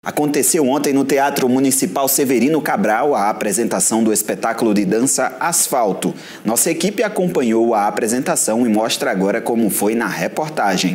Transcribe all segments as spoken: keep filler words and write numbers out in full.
Aconteceu ontem no Teatro Municipal Severino Cabral a apresentação do espetáculo de dança Asfalto. Nossa equipe acompanhou a apresentação e mostra agora como foi na reportagem.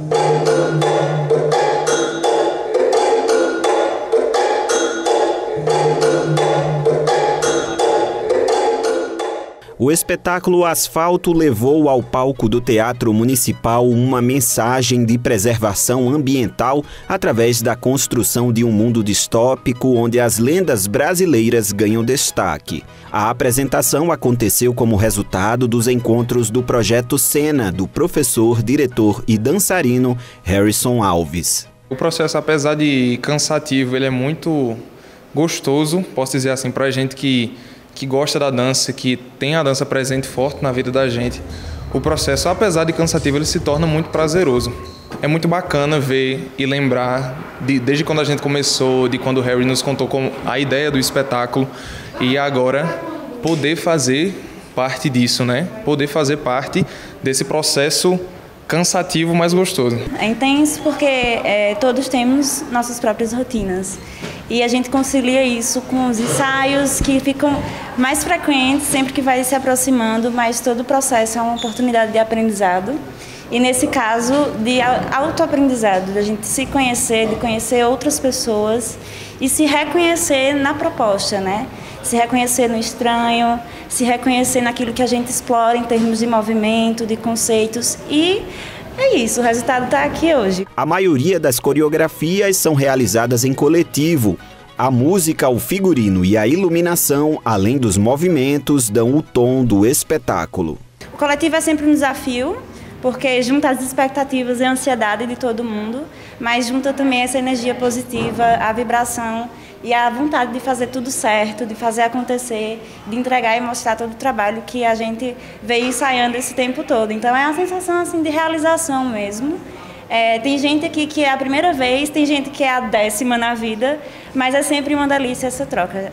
O espetáculo Asfalto levou ao palco do Teatro Municipal uma mensagem de preservação ambiental através da construção de um mundo distópico onde as lendas brasileiras ganham destaque. A apresentação aconteceu como resultado dos encontros do Projeto Cena, do professor, diretor e dançarino Harrison Alves. O processo, apesar de cansativo, ele é muito gostoso, posso dizer assim, para a gente que que gosta da dança, que tem a dança presente forte na vida da gente. O processo, apesar de cansativo, ele se torna muito prazeroso. É muito bacana ver e lembrar, de, desde quando a gente começou, de quando o Harry nos contou com a ideia do espetáculo, e agora poder fazer parte disso, né? Poder fazer parte desse processo cansativo, mas gostoso. É intenso porque é, todos temos nossas próprias rotinas. E a gente concilia isso com os ensaios que ficam mais frequentes sempre que vai se aproximando, mas todo o processo é uma oportunidade de aprendizado. E nesse caso, de autoaprendizado, de a gente se conhecer, de conhecer outras pessoas e se reconhecer na proposta, né? Se reconhecer no estranho, se reconhecer naquilo que a gente explora em termos de movimento, de conceitos e é isso, o resultado está aqui hoje. A maioria das coreografias são realizadas em coletivo. A música, o figurino e a iluminação, além dos movimentos, dão o tom do espetáculo. O coletivo é sempre um desafio, porque junta as expectativas e a ansiedade de todo mundo, mas junta também essa energia positiva, a vibração e a vontade de fazer tudo certo, de fazer acontecer, de entregar e mostrar todo o trabalho que a gente veio ensaiando esse tempo todo. Então é uma sensação assim, de realização mesmo. É, tem gente aqui que é a primeira vez, tem gente que é a décima na vida, mas é sempre uma delícia essa troca.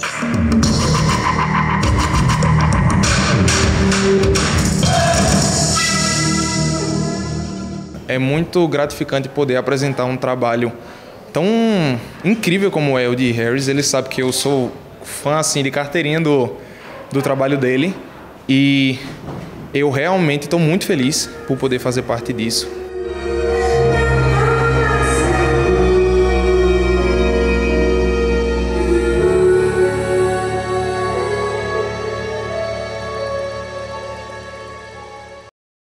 É muito gratificante poder apresentar um trabalho tão incrível como é o de Harris. Ele sabe que eu sou fã assim, de carteirinha do, do trabalho dele e eu realmente estou muito feliz por poder fazer parte disso.